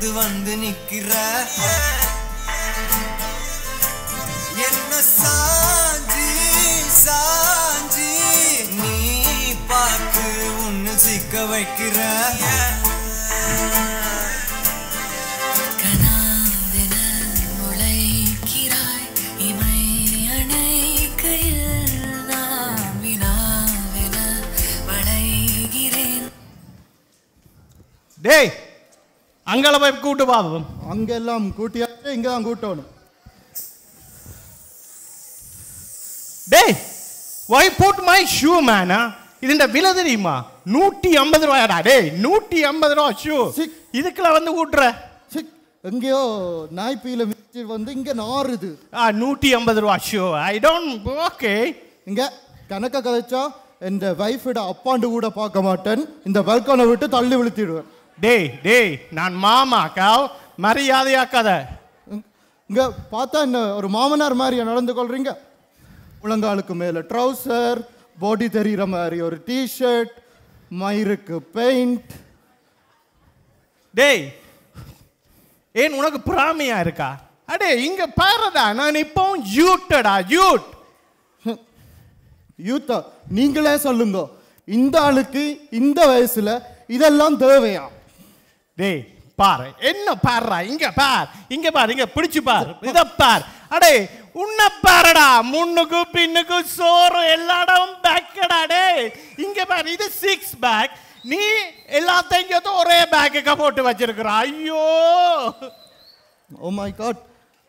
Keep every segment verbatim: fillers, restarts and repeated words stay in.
வந்து வந்து நிக்கிற என்ன சாஞ்சி சாஞ்சி நீ பார்த்து உன்னு சிக்க வைக்கிற கனாந்தென முளைக்கிறாய் இமை அணைக்கையில் நான் வினாவென வளைகிறேன். டேய் அங்கள போய் கூட்டு பாப்போம். அங்கெல்லாம் கூட்டியாச்சு இங்க தான் கூட்டணும். டேய் why put my shoe man? இதுண்ட விலை தெரியுமா? நூற்றி ஐம்பது ரூபாயாடா. டேய் நூற்றி ஐம்பது ரூபா ஷூ. இதுக்குள்ள வந்து கூட்டுற எங்கேயோ நாய்ப்பீல மிச்சி வந்து இங்க நாறுது. ஆ நூற்றி ஐம்பது ரூபா ஷூ. I don't okay. இங்க கணக்க கதைச்சா என் வைஃபிட அப்பாண்டு கூட பார்க்க மாட்டேன். இந்த பல்கனை விட்டு தள்ளி விழுத்திடுவேன். டேய் டேய் நான் மாமா காவ் மரியாதையா கதை. இங்க பார்த்தா என்ன ஒரு மாமனார் மாதிரியா நடந்து கொள்றீங்க? முழங்காலுக்கு மேல ட்ரௌசர், பாடி தெரிகிற மாதிரி ஒரு டிஷர்ட், மயிருக்கு பெயிண்ட். டேய் ஏன் உனக்கு பிராமியா இருக்கா? அடே இங்க பாருடா நான் இப்போ யூட்டடா யூட். யூத்தா நீங்களே சொல்லுங்க, இந்த ஆளுக்கு இந்த வயசுல இதெல்லாம் தேவையா? டேய் பாரு என்ன பாருடா இங்க பார் இங்க பார் இங்க பிடிச்சு பார் இத பார். அடே உன்ன பாருடா முன்னுக்கு பின்னுக்கு சோறு எல்லா இடமும் பேக்கடா. டே இங்க பாரு இது சிக்ஸ் பேக். நீ எல்லாத்தையும் ஒரே பேக்குக்கு போட்டு வச்சிருக்கிற. ஐயோ ஓ மை காட்.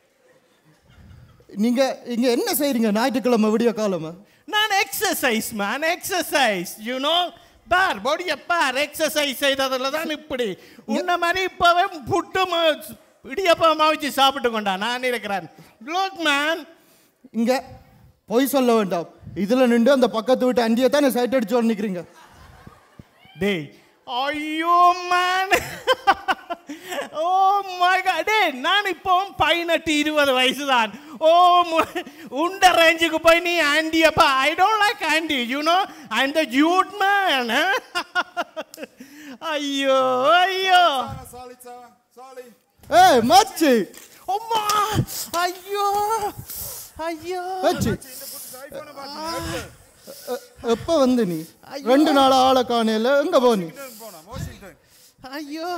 நீங்க இங்க என்ன செய்றீங்க ஞாயிற்றுக்கிழமை விடிய காலமா? நான் exercise man exercise you know. பார் பாடிய பார் எக்ஸசைஸ் செய்ததுல தான் இப்படி உன்ன மாதிரி இப்பவே புட்டு இடியப்பமா வச்சு சாப்பிட்டு கொண்டா நான் இருக்கிறேன். லுக் மேன் இங்க பொய் சொல்ல வேண்டாம். இதுல நின்று அந்த பக்கத்து வீட்டு அண்டியை தானே சைட் அடிச்சு நிக்கிறீங்க. டேய் ஐயோ மேன் ஓ மை காட். டேய் நான் இப்போ பதினெட்டு இருபது வயசு தான். ஓ உண்ட ரேஞ்சுக்கு போய் நீ ஆண்டியப்பா. I don't like aunty you know I am the youth man. ஐயோ ஐயோ ஏய் மச்சி. அம்மா ஐயோ ஐயோ மச்சி எப்ப வந்து நீ ரெண்டு நாள் ஆளை காணையில எங்க போனி? ஐயோ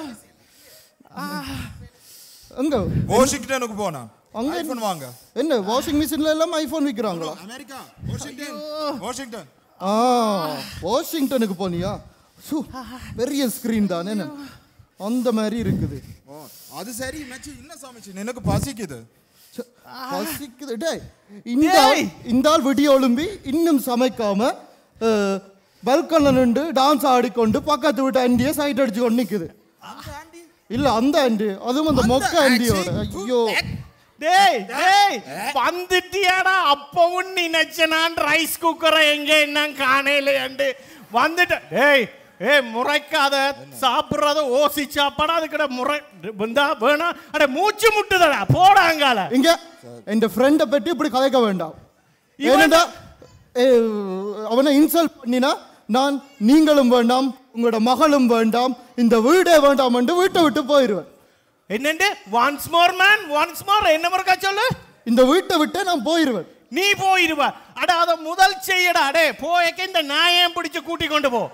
எங்க வாஷிங்டனுக்கு போனா அங்க ஐபோன் வாங்க. என்ன வாஷிங் மிஷின்ல எல்லாம் ஐபோன் விக்கிறாங்களா? America Washington Washington. ஆ வாஷிங்டனுக்கு போனியா? சு பெரிய ஸ்கிரீன் தானே அந்த மாதிரி இருக்குது. அது சரி மச்சி என்ன சமைச்சு எனக்கு பசிக்குது. பசிக்குது. டேய் இந்த இந்த ஆள் விடிய ஒழும்பி இன்னும் சமைக்காம பல்கன்ல நின்று டான்ஸ் ஆடிக்கொண்டு பக்கத்து வீட்டு ஆண்டியை சைட் அடிச்சு கொண்டு நிக்குது. இல்ல அந்த ஆண்டி அதுவும் அந்த மொக்க ஆண்டியோட. ஐயோ டேய் டேய் வந்துட்டியாடா. அப்பவும் நினைச்ச நான் ரைஸ் குக்கரை எங்க என்ன காணையிலேண்டு வந்துட்ட. டேய் ஏய் முறைக்காத சாப்பிட்றத ஓசி சாப்பாடா அதுக்கிட்ட முறை வந்தா வேணாம். அட மூச்சு முட்டுதடா போடாங்கால. இங்க என் ஃப்ரெண்டை பற்றி இப்படி கதைக்க வேண்டாம். ஏனடா அவனை இன்சல்ட் பண்ணினா நான் நீங்களும் வேண்டாம் உங்களோட மகளும் வேண்டாம் இந்த வீடே வேண்டாம் என்று வீட்டை விட்டு போயிடுவேன். என்னண்டு once more man once more என்ன முறைக்கா சொல்லு. இந்த வீட்டை விட்டு நான் போயிடுவேன். நீ போயிடுவ. அட அத முதல் செய்யடா. அடே போயக்க இந்த நாயம் பிடிச்சு கூட்டி கொண்டு போ.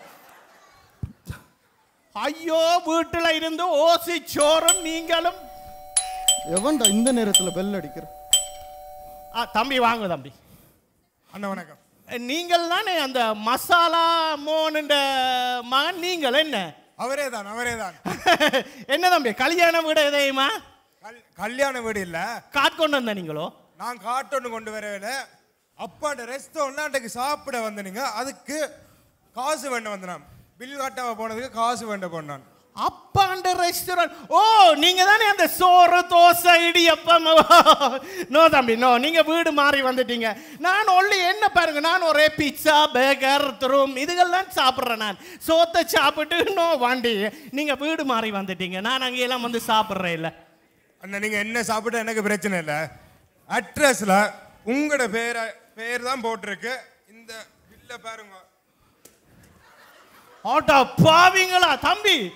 ஐயோ வீட்டுல இருந்து ஓசி சோறும் நீங்களும். எவன்டா இந்த நேரத்துல பெல் அடிக்கிற? தம்பி வாங்க தம்பி. அண்ணா வணக்கம். நீங்கள் தானே அந்த மசாலா மோனுண்ட மகன்? நீங்கள் என்ன? அவரே தான் அவரே தான். என்ன தம்பி கல்யாண வீடு எதையுமா? கல்யாண வீடு இல்ல காட் கொண்டு வந்த நீங்களோ? நான் காட்டொன்னு கொண்டு வரவே அப்பாட்ட ரெஸ்டாரண்ட் சாப்பிட வந்தீங்க. அதுக்கு காசு வேண்ட வந்தேன். பில் கட்டாம போனதுக்கு காசு வேண்ட போனான். அப்பாண்ட ரெஸ்டாரண்ட். ஓ நீங்க தானே அந்த சோறு தோசை இடியப்பம். நோ தம்பி நோ நீங்க வீடு மாறி வந்துட்டீங்க. நான் ஒன்லி என்ன பாருங்க நான் ஒரே பிட்சா பேக்கர் துரும் இதுகெல்லாம் சாப்பிட்றேன். நான் சோத்தை சாப்பிட்டு நோ வாண்டி. நீங்க வீடு மாறி வந்துட்டீங்க. நான் அங்கெல்லாம் வந்து சாப்பிட்றேன். இல்லை அண்ணா நீங்க என்ன சாப்பிட்டா எனக்கு பிரச்சனை இல்லை. அட்ரஸ்ல உங்களோட பேர பேர் தான் போட்டிருக்கு. இந்த பில்ல பாருங்க. ஆட்டா பாவீங்களா தம்பி.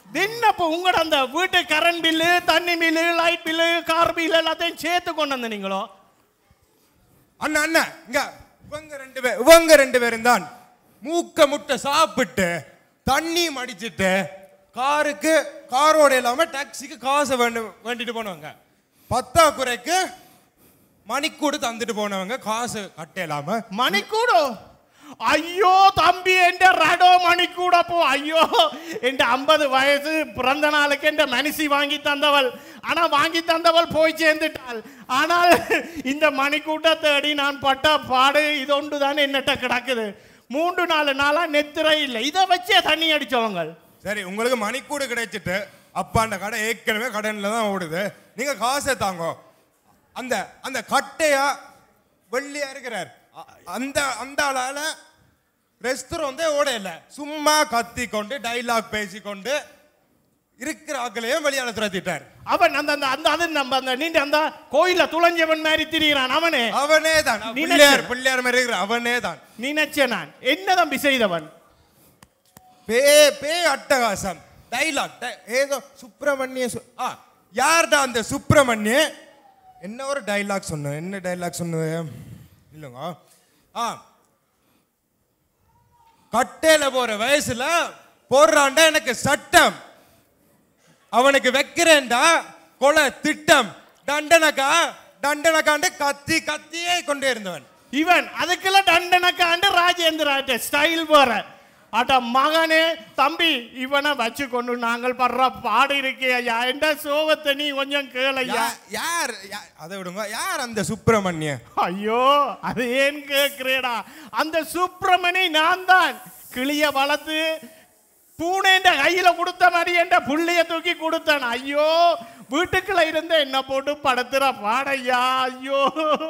தின்னப்போ உங்களோட அந்த வீட்டு கரண்ட் பில்லு தண்ணி bill light bill car bill எல்லாத்தையும் சேர்த்து கொண்டு வந்த நீங்களோ அண்ணா அண்ணா இங்க இவங்க ரெண்டு பேர் இவங்க ரெண்டு பேரும் தான் மூக்க முட்டை சாப்பிட்டு தண்ணி மடிச்சிட்டு காருக்கு காரோட இல்லாம டாக்ஸிக்கு காசை வேண்டு வேண்டிட்டு போனவங்க பத்தாக்குறைக்கு மணிக்கூடு தந்துட்டு போனவங்க காசு கட்ட இல்லாம மணிக்கூடோ ஐயோ தம்பி என்ற ரடோ மணிக்கூட போ ஐயோ என்ற ஐம்பது வயசு பிறந்த நாளுக்கு என்ற மனுஷி வாங்கி தந்தவள் ஆனா வாங்கி தந்தவள் போய் சேர்ந்துட்டாள் ஆனால் இந்த மணிக்கூட்ட தேடி நான் பட்ட பாடு இது ஒன்று தான் என்னட்ட கிடக்குது மூன்று நாலு நாளா நெத்திரை இல்லை இதை வச்சே தண்ணி அடிச்சவங்க சரி உங்களுக்கு மணிக்கூடு கிடைச்சிட்டு அப்பா அந்த கடை ஏற்கனவே கடன்ல தான் ஓடுது நீங்க காசை தாங்க அந்த அந்த கட்டையா வெள்ளியா இருக்கிறார் அந்த அந்த ஆளால ரெஸ்டாரண்டே ஓட இல்லை சும்மா கத்தி கொண்டு டைலாக் பேசிக்கொண்டு இருக்கிற ஆக்களையும் வெளியால துரத்திட்டார் அவன் அந்த அந்த அந்த அது நம்ம அந்த நீண்ட அந்த கோயில துளஞ்சவன் மாதிரி திரிகிறான் அவனே அவனே தான் பிள்ளையார் பிள்ளையார் மாதிரி இருக்கிற அவனே தான் நினைச்ச நான் என்ன தம்பி செய்தவன் பே பே அட்டகாசம் டைலாக் ஏதோ சுப்பிரமணிய ஆ யார்டா அந்த சுப்பிரமணிய என்ன ஒரு டைலாக் சொன்ன என்ன டைலாக் சொன்னது இல்லைங்க ஆ கட்டையில போற வயசுல போடுறான்டா எனக்கு சட்டம் அவனுக்கு வைக்கிறேன்டா கொலை திட்டம் தண்டனக்கா தண்டனக்காண்டு கத்தி கத்தியே கொண்டே இருந்தவன் இவன் அதுக்கெல்லாம் தண்டனக்காண்டு ராஜேந்திர ஸ்டைல் போற அட மகனே தம்பி இவனை வச்சு கொண்டு நாங்கள் படுற பாடு இருக்கையா என்ற சோகத்தை நீ கொஞ்சம் கேளையா யார் அதை விடுங்க யார் அந்த சுப்பிரமணிய ஐயோ அது ஏன் கேக்குறேடா அந்த சுப்பிரமணி நான் தான் கிளிய வளர்த்து பூனேண்ட கையில கொடுத்த மாதிரி என்ற புள்ளைய தூக்கி கொடுத்தேன் ஐயோ வீட்டுக்குள்ள இருந்த என்ன போட்டு படுத்துற பாடையா ஐயோ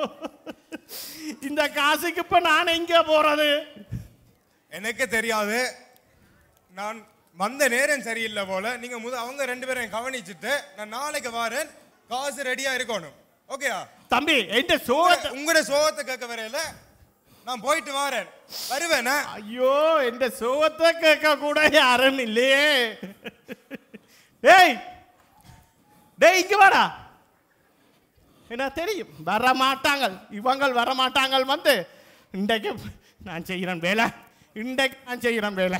இந்த காசுக்கு இப்ப நான் எங்க போறது எனக்கு தெரியாது நான் வந்த நேரம் சரியில்லை போல நீங்க முத அவங்க ரெண்டு பேரும் கவனிச்சுட்டு நான் நாளைக்கு வரேன் காசு ரெடியா இருக்கணும் ஓகேயா தம்பி எந்த சோகத்தை உங்களோட சோகத்தை கேட்க வரையில நான் போயிட்டு வரேன் வருவேன் ஐயோ எந்த சோகத்தை கேட்க கூட யாரும் இல்லையே டேய் டேய் இங்க வாடா என்ன தெரியும் வர மாட்டாங்க இவங்க வர மாட்டாங்க வந்து இன்றைக்கு நான் செய்கிறேன் வேலை இன்றைக்கு நான் செய்கிறேன் வேலை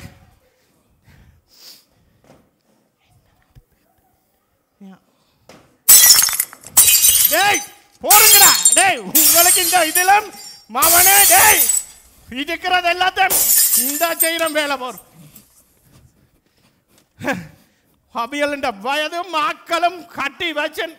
டேய் போடுங்கடா டேய் உங்களுக்கு இந்த இதிலும் மாவனே டேய் இருக்கிறது எல்லாத்தையும் இந்த செய்கிறேன் வேலை போர் அபியல் என்ற வயதும் ஆக்களும் கட்டி வச்சன்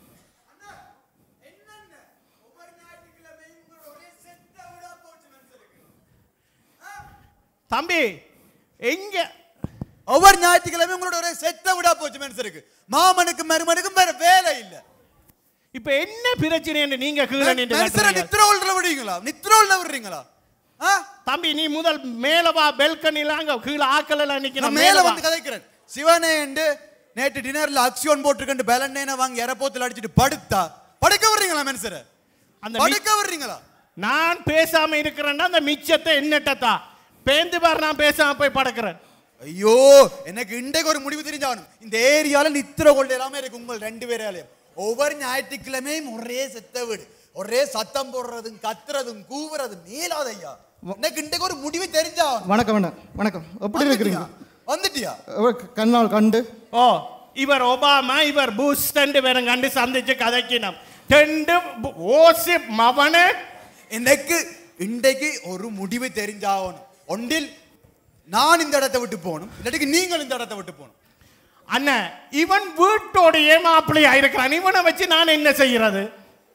தம்பி எங்க ஒவ்வொரு ஞாயிற்றுக்கிழமை உங்களோட ஒரு செத்த விடா போச்சு மனுஷருக்கு மாமனுக்கு மருமனுக்கும் வேற வேலை இல்ல இப்ப என்ன பிரச்சனை நீங்க கீழே நின்று நித்ரோல்ல விடுறீங்களா நித்ரோல்ல விடுறீங்களா தம்பி நீ முதல் மேல வா பெல்கனில அங்க கீழே ஆக்கல நிக்கணும் மேல வந்து கதைக்கிறேன் சிவனே என்று நேற்று டின்னர்ல அக்ஷன் போட்டுக்கண்டு பலனேன வாங்கி எரப்போத்துல அடிச்சிட்டு படுத்தா படுக்க விடுறீங்களா மனுஷர அந்த படுக்க விடுறீங்களா நான் பேசாம இருக்கிறேன்னா அந்த மிச்சத்தை என்னட்டதா பேந்து பார் நான் பேசாம போய் படுக்கிறேன் ஐயோ எனக்கு இன்றைக்கு ஒரு முடிவு தெரிஞ்சாகணும் இந்த ஏரியால நித்திர கொள்ள எல்லாமே இருக்கு உங்கள் ரெண்டு பேராலையும் ஒவ்வொரு ஞாயிற்றுக்கிழமையும் ஒரே செத்த வீடு ஒரே சத்தம் போடுறதும் கத்துறதும் கூவுறதும் மேலாத ஐயா எனக்கு இன்றைக்கு ஒரு முடிவு தெரிஞ்சாகணும் வணக்கம் வணக்கம் எப்படி இருக்கிறீங்க வந்துட்டியா கண்ணால் கண்டு ஓ இவர் ஒபாமா இவர் புஷ் ரெண்டு பேரும் கண்டு சந்திச்சு கதைக்கினோம் ரெண்டு ஓசிப் மவனே எனக்கு இன்றைக்கு ஒரு முடிவு தெரிஞ்சாகணும் ஒன்றில் நான் இந்த இடத்தை விட்டு போகணும் இல்லாட்டி நீங்கள் இந்த இடத்தை விட்டு போகணும் அண்ணன் இவன் வீட்டோடைய மாப்பிள்ளையா இருக்கிறான் இவனை வச்சு நான் என்ன செய்யறது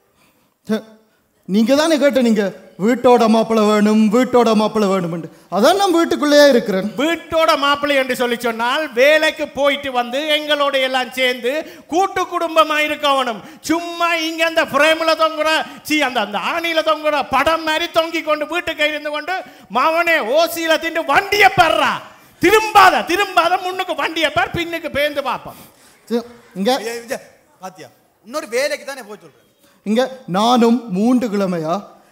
நீங்க தானே கேட்ட நீங்க வீட்டோட மாப்பிள்ளை வேணும் வீட்டோட மாப்பிள்ளை வேணும் அதான் நான் வீட்டுக்குள்ளேயே இருக்கிறேன் வீட்டோட மாப்பிள்ளை என்று சொல்லி சொன்னால் வேலைக்கு போயிட்டு வந்து எங்களோட எல்லாம் சேர்ந்து கூட்டு குடும்பமா இருக்கணும் சும்மா இங்க அந்த பிரேம்ல தொங்குற சி அந்த அந்த ஆணியில தொங்குற படம் மாதிரி தொங்கி கொண்டு வீட்டுக்கு இருந்து கொண்டு மவனே ஓசியில திண்டு வண்டியை பெறா திரும்பாத திரும்பாத முன்னுக்கு வண்டியை பேர் பின்னுக்கு பேந்து பார்ப்போம் இங்க பாத்தியா இன்னொரு வேலைக்கு தானே போய் சொல்றேன் இங்க நானும் மூன்று கிழமையா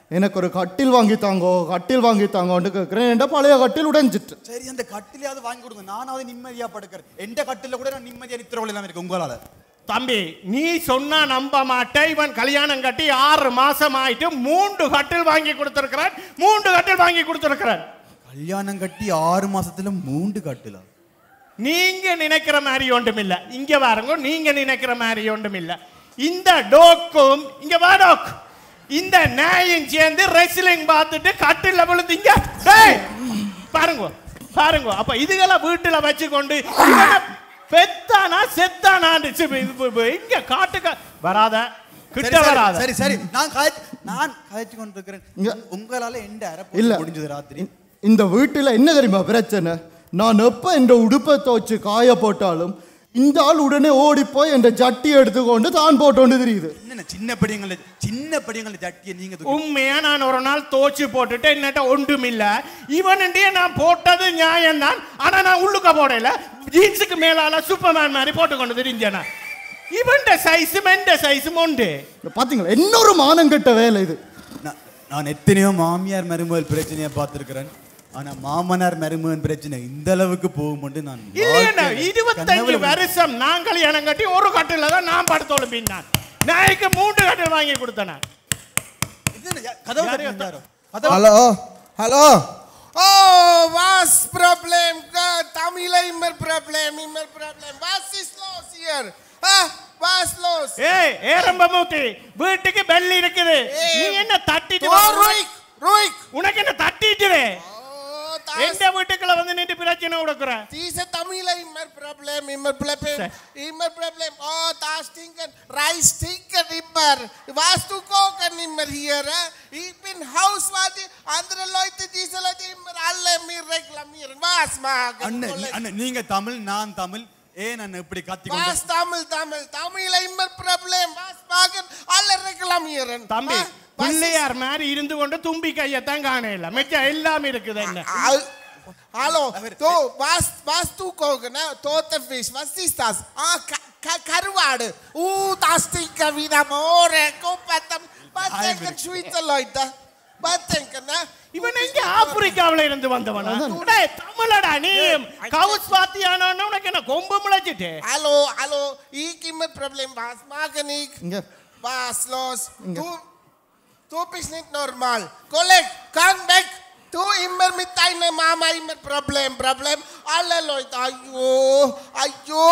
எனக்கு ஒரு கட்டில் வாங்கி தாங்கோ கட்டில் வாங்கி தாங்கோன்னு கேட்குறேன். என் பழைய கட்டில் உடைஞ்சிட்டு. சரி அந்த கட்டிலையாவது வாங்கி கொடுங்க, நானாவது நிம்மதியா படுக்கிறேன். எந்த கட்டில கூட நான் நிம்மதியா நித்திர இல்லாம இருக்கு உங்களால. தம்பி நீ சொன்னா நம்ப மாட்டேன். இவன் கல்யாணம் கட்டி ஆறு மாசம் ஆயிட்டு மூன்று கட்டில் வாங்கி கொடுத்திருக்கிறான். மூன்று கட்டில் வாங்கி கொடுத்திருக்கிறான். கல்யாணம் கட்டி ஆறு மாசத்துல மூன்று கட்டில? நீங்க நினைக்கிற மாதிரி ஒன்றும் இல்ல. இங்க பாருங்க, நீங்க நினைக்கிற மாதிரி ஒன்றும் இல்ல. இந்த டோக்கும் இங்க வா டோக், இந்த நாயும் சேர்ந்து ரெஸ்லிங் பார்த்துட்டு கட்டில விழுந்தீங்க. பாருங்க பாருங்க. அப்ப இதுகளை வீட்டுல வச்சு கொண்டு பெத்தானா செத்தானான்னு இங்க காட்டுக்க வராத, கிட்ட வராத. சரி சரி நான் நான் கதைச்சு கொண்டு இருக்கிறேன். உங்களால எந்த அரப்பு இல்ல முடிஞ்சது ராத்திரி. இந்த வீட்டுல என்ன தெரியுமா பிரச்சனை? நான் எப்ப என்ற உடுப்பை துவச்சு காய போட்டாலும் இந்த ஆள் உடனே ஓடி போய் என்ற ஜட்டி எடுத்துக்கொண்டு தான் போட்டோன்னு தெரியுது. என்ன சின்ன படியங்கள சின்ன படியங்கள ஜட்டியை நீங்க உண்மையா நான் ஒரு நாள் தோச்சு போட்டுட்டு என்னட்ட ஒன்றும் இல்ல. இவனுடைய நான் போட்டது நியாயம் தான். ஆனா நான் உள்ளுக்க போடல, ஜீன்ஸுக்கு மேலால சூப்பர்மேன் மாதிரி போட்டு கொண்டு தெரிஞ்சேனா. இவன் சைஸும் எந்த சைஸும் உண்டு. பாத்தீங்களா இன்னொரு மானங்கட்ட வேலை இது. நான் எத்தனையோ மாமியார் மருமகள் பிரச்சனையை பார்த்திருக்கிறேன். ஆனா மாமனார் மருமகன் பிரச்சனை இந்த அளவுக்கு போகும்போது நான் இல்லையா இருபத்தஞ்சு வருஷம் நான் கல்யாணம் கட்டி ஒரு கட்டில தான் நான் படுத்தோலும் பின்னான் நாய்க்கு மூன்று கட்டில் வாங்கி கொடுத்தேன். Hello hello oh was problem தமிழ்ல இம்மர் ப்ராப்ளம் இம்மர் problem was is loss here ah was loss. ஏய் ஏரம்பமூர்த்தி வீட்டுக்கு பெல் இருக்குது. நீ என்ன தட்டிட்டு வா? ரோயிக் ரோயிக் உனக்கு என்ன தட்டிட்டு எந்த வீட்டுக்குள்ள வந்து நின்று பிரச்சனை கொடுக்குற? தீச தமிழ்ல இம்மர் ப்ராப்ளம் இம்மர் ப்ராப்ளம் இம்மர் ப்ராப்ளம் ஓ தாஸ் திங்கன் ரைஸ் திங்கன் இம்மர் வாஸ் டு கோக்கன் இம்மர் ஹியர் ich bin hauswart andere leute diese leute immer alle mir reklamieren was mag அண்ணே அண்ணே நீங்க தமிழ் நான் தமிழ் ஏன் அண்ணே இப்படி கத்தி கொண்டு was தமிழ் தமிழ் தமிழ்ல immer problem was mag alle reklamieren தம்பி பிள்ளையார் மாதிரி இருந்து கொண்டு தும்பி கையத்தான் காணல, மிச்ச எல்லாம் இருக்குது. என்ன hallo du was was du kochen tote fisch was ist das ah karwade uh das stinkt wieder more koppatam was denken schweizer leute was denken ne இவன் எங்க ஆப்பிரிக்காவுல இருந்து வந்தவனா? டேய் தமிழடா நீ கவுஸ் பாத்தியானோன்னு உனக்கு என்ன கொம்பு முளைச்சிட்டு? hallo hallo ich immer problem was machen ich was los du du bist nicht normal Kolleg komm weg du immer mit deiner Mama immer problem problem alle Leute ayyo ayyo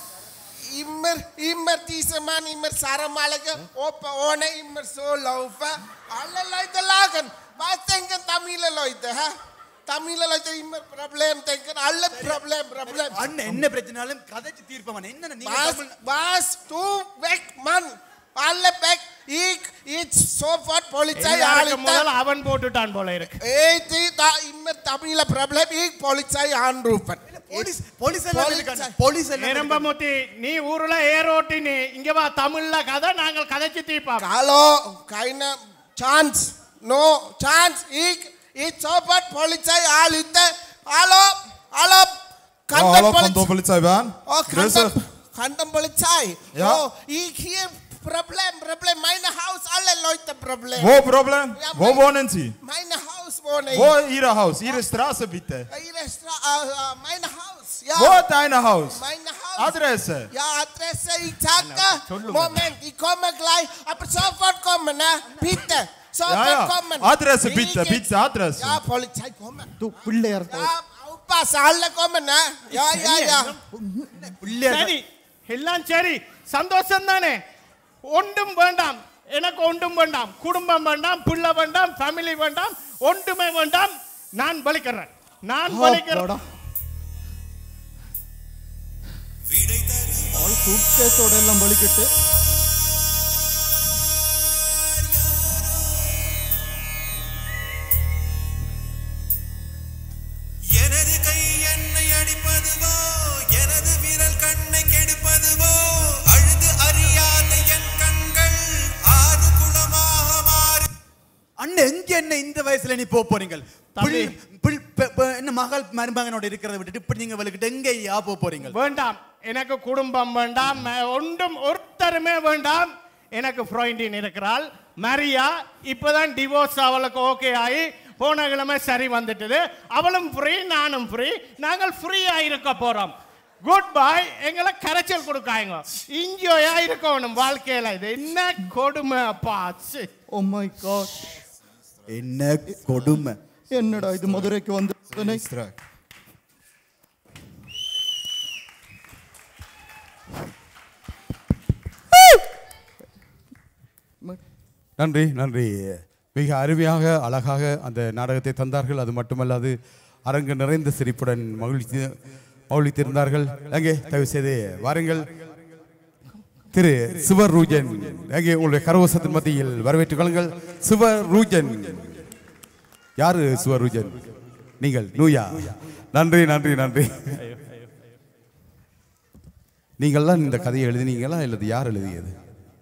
immer immer dieser Mann immer saramalige opa ohne immer so laufen alle Leute lachen was denken Tamil Leute ha Tamil Leute immer problem denken alle problem problem அண்ணே என்ன பிரச்சனைனாலும் கதைச்சு தீர்ப்பவன் என்ன நீங்க was was du weg Mann alle weg ich ich sofort Polizei முதல்ல அவன் போட்டுட்டான் போல இருக்கு. ஏய் தி da immer Tamil problem ich Polizei anrufen police police எல்லாம் இருக்காங்க போலீஸ் எல்லாம் நேரம்பமூர்த்தி நீ ஊர்ல ஏரோட்டி நீ இங்க வா தமிழ்ல கதை நாங்கள் கதைச்சு தீர்ப்போம். hallo keine chance no chance ich ich sofort Polizei anrufen hallo hallo Kanton Polizei werden oh Kanton Kanton Polizei ja oh ich hier Problem, Problem, meine Haus, alle Leute Problem. Wo Problem? Ja, Wo mein, wohnen Sie? Meine Haus wohne ich. Wo Ihr Haus? Ihre Straße bitte. Ihre Straße, uh, mein Haus, ja. Wo dein Haus? Mein Haus. Adresse? Ja, Adresse, ich sage, Moment, ich komme gleich, aber sofort kommen, ne? Bitte, sofort ja, ja. kommen. Adresse bitte, ich, bitte, Adresse. Ja, Polizei kommen. Du Pillaiyar. Ja, aufpassen, alle kommen, ne? Ja, ja, ja. சரி, எல்லாம் சரி, சந்தோஷம் தானே? ஒன்றும் வேண்டாம், எனக்கு ஒன்றும் வேண்டாம், குடும்பம் வேண்டாம், பிள்ளை வேண்டாம், ஃபேமிலி வேண்டாம், ஒன்றுமே வேண்டாம். நான் வலிக்கிறேன், நான் வலிக்கிறேன். சூட்கேஸோட எல்லாம் வலிக்கிட்டு எனது கை என்னை அடிப்பதுவோ எனது விரல் கண்ணை கெடுப்பதுவோ அழுது அறியாத என் கண்கள் ஆறு குளமாக மாறி அண்ணே எங்க என்ன இந்த வயசுல நீ போக போறீங்க? என்ன மகள் மருமகனோட இருக்கிறத விட்டுட்டு இப்படி நீங்க வலிக்கிட்டு எங்க யா போக போறீங்க? வேண்டாம், எனக்கு குடும்பம் வேண்டாம், ஒன்றும் ஒருத்தருமே வேண்டாம். எனக்கு ஃப்ரெண்டின் இருக்கிறாள், மரியா இப்பதான் டிவோர்ஸ் அவளுக்கு ஓகே ஆகி போன கிழமை சரி வந்துட்டுது. அவளும் ஃப்ரீ, நானும் ஃப்ரீ. நாங்கள் ஃப்ரீயா இருக்க போறோம். Good bye. எங்களை கரைச்சல் கொடுக்காங்க. இன்ஜாயா இருக்கணும் வாழ்க்கையில. இது என்ன கொடுமை அப்பா. ஓ மை காட், என்ன கொடுமை. என்னடா இது மதுரைக்கு வந்து நன்றி நன்றி. மிக அருமையாக அழகாக அந்த நாடகத்தை தந்தார்கள். அது மட்டுமல்லாது அரங்கு நிறைந்த சிரிப்புடன் மகிழ்ச்சி மகிழ்த்திருந்தார்கள். அங்கே தயவு செய்து வாருங்கள். திரு சிவரூஜன் அங்கே உங்களுடைய கரவசத்தின் மத்தியில் வரவேற்றுக் கொள்ளுங்கள். சிவரூஜன். யாரு சிவரூஜன்? நீங்கள் நூயா. நன்றி நன்றி நன்றி. நீங்கள்லாம் இந்த கதையை எழுதினீங்களா இல்லது யார் எழுதியது?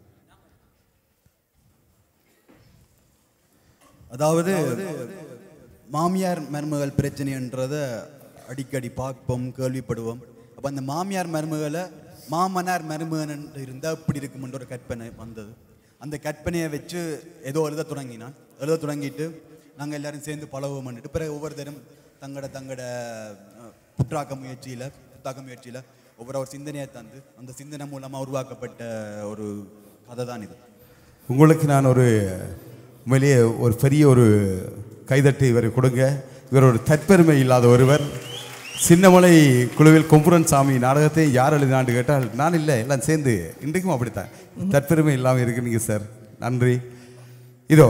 அதாவது மாமியார் மருமகள் பிரச்சனைன்றதை அடிக்கடி பார்ப்போம், கேள்விப்படுவோம். அப்போ அந்த மாமியார் மருமகளை மாமனார் மருமகன் இருந்தால் இப்படி இருக்குமென்ற ஒரு கற்பனை வந்தது. அந்த கற்பனையை வச்சு ஏதோ எழுத தொடங்கினான். எழுத தொடங்கிட்டு நாங்கள் எல்லாரும் சேர்ந்து பழகுவோம் பண்ணிட்டு பிறகு ஒவ்வொருத்தரும் தங்கட தங்கட புற்றாக்க முயற்சியில் புத்தாக்க முயற்சியில் ஒவ்வொரு ஒரு சிந்தனையை தந்து அந்த சிந்தனை மூலமாக உருவாக்கப்பட்ட ஒரு கதை தான் இது. உங்களுக்கு நான் ஒரு உண்மையிலேயே ஒரு பெரிய ஒரு கைதட்டு இவரை கொடுங்க. இவர் ஒரு தற்பெருமை இல்லாத ஒருவர். சின்னமலை குழுவில் கொம்புரன் சாமி நாடகத்தை யார் எழுதினான்னு கேட்டால் நான் இல்லை, எல்லாம் சேர்ந்து. இன்றைக்கும் அப்படித்தான், தற்பெருமை இல்லாமல் இருக்கிறீங்க சார். நன்றி. இதோ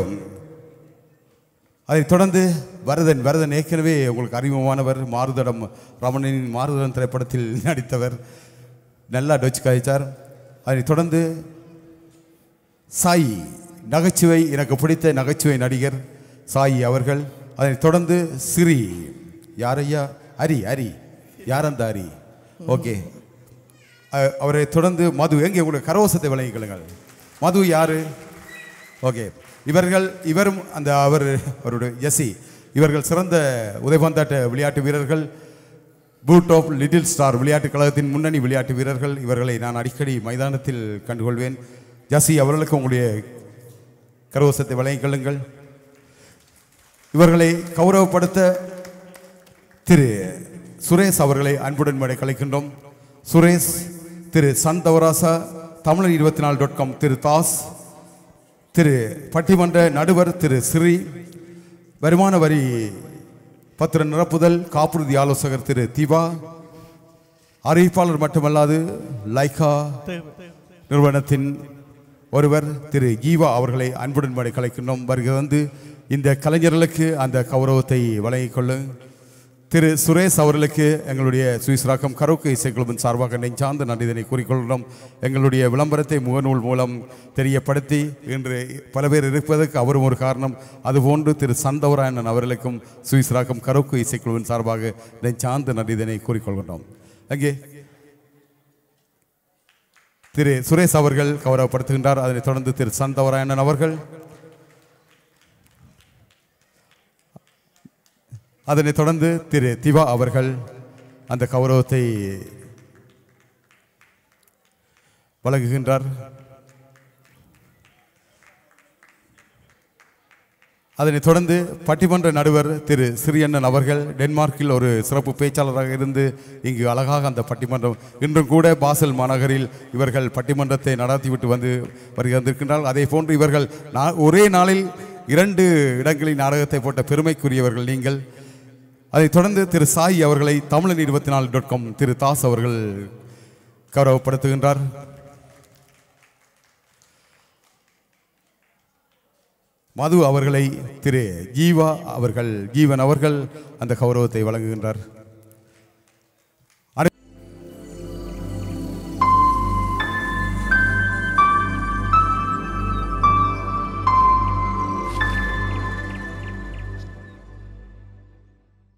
அதைத் தொடர்ந்து வரதன். வரதன் ஏற்கனவே உங்களுக்கு அறிமுகமானவர். மாறுதடம் ரமணனின் மாறுதடம் திரைப்படத்தில் நடித்தவர். நல்லா டொச்சு காய்ச்சார். அதைத் தொடர்ந்து சாய், நகைச்சுவை, எனக்கு பிடித்த நகைச்சுவை நடிகர் சாய் அவர்கள். அதைத் தொடர்ந்து சிறி. யாரையா? அரி. அரி யார் அந்த அரி? ஓகே. அவரை தொடர்ந்து மது. எங்கே உங்களுடைய கரவசத்தை வழங்கிக்கொள்ளுங்கள். மது யாரு? ஓகே. இவர்கள் இவரும் அந்த அவர் அவருடைய எஸ்சி. இவர்கள் சிறந்த உதைபந்தாட்ட விளையாட்டு வீரர்கள். பூட் ஆஃப் லிட்டில் ஸ்டார் விளையாட்டுக் கழகத்தின் முன்னணி விளையாட்டு வீரர்கள். இவர்களை நான் அடிக்கடி மைதானத்தில் கண்டுகொள்வேன். ஜசி அவர்களுக்கு உங்களுடைய கரவசத்தை வழங்கிக் கொள்ளுங்கள். இவர்களை கௌரவப்படுத்த திரு சுரேஷ் அவர்களை அன்புடன் மேடை கலைக்கின்றோம். சுரேஷ், திரு சந்தவராசா, தமிழர் இருபத்தி நாலு டாட் காம் திரு தாஸ், திரு பட்டிமன்ற நடுவர் திரு ஸ்ரீ, வருமான வரி பத்திர நிரப்புதல் காப்புறுதி ஆலோசகர் திரு திவா, அறிவிப்பாளர் மட்டுமல்லாது லைகா நிறுவனத்தின் ஒருவர் திரு கீவா அவர்களை அன்புடன் மேடை கலைக்கின்றோம். வருகை வந்து இந்த கலைஞர்களுக்கு அந்த கௌரவத்தை வழங்கிக் கொள்ளும். திரு சுரேஷ் அவர்களுக்கு எங்களுடைய சுவிஸ் ராக்கம் கரோக்கே இசைக்குழுவின் சார்பாக நெஞ்சார்ந்த நன்றிதனை கூறிக்கொள்கிறோம். எங்களுடைய விளம்பரத்தை முகநூல் மூலம் தெரியப்படுத்தி இன்று பல பேர் இருப்பதற்கு அவரும் ஒரு காரணம். அதுபோன்று திரு சந்தவராயணன் அவர்களுக்கும் சுவிஸ் ராக்கம் கரோக்கே இசைக்குழுவின் சார்பாக நெஞ்சார்ந்த நன்றிதனை கூறிக்கொள்கின்றோம். அங்கே திரு சுரேஷ் அவர்கள் கௌரவப்படுத்துகின்றார். அதனைத் தொடர்ந்து திரு சந்தவராயணன் அவர்கள், அதனைத் தொடர்ந்து திரு திவா அவர்கள் அந்த கௌரவத்தை வழங்குகின்றார். அதனைத் தொடர்ந்து பட்டிமன்ற நடுவர் திரு சிறியண்ணன் அவர்கள் டென்மார்க்கில் ஒரு சிறப்பு பேச்சாளராக இருந்து இங்கு அழகாக அந்த பட்டிமன்றம் இன்றும் கூட பாசல் மாநகரில் இவர்கள் பட்டிமன்றத்தை நடத்திவிட்டு வந்து வருகின்றார்கள். அதே போன்று இவர்கள் ஒரே நாளில் இரண்டு இடங்களில் நாடகத்தை போட்ட பெருமைக்குரியவர்கள் நீங்கள். அதைத் தொடர்ந்து திரு சாய் அவர்களை தமிழன் இருபத்தி நாலு டாட் காம் திரு தாஸ் அவர்கள் கௌரவப்படுத்துகின்றார். மது அவர்களை திரு ஜீவா அவர்கள் ஜீவன் அவர்கள் அந்த கௌரவத்தை வழங்குகின்றார்.